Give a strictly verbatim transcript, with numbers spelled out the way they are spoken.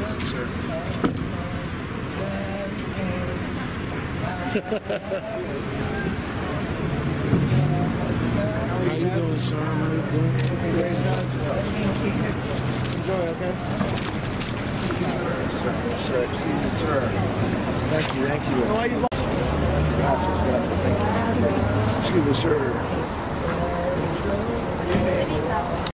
sir. How you doing, Shawn? How you doing? Enjoy, okay? Sir, sir, excuse me, sir. Thank you, thank you. Gracias, gracias, thank you. Excuse me, sir.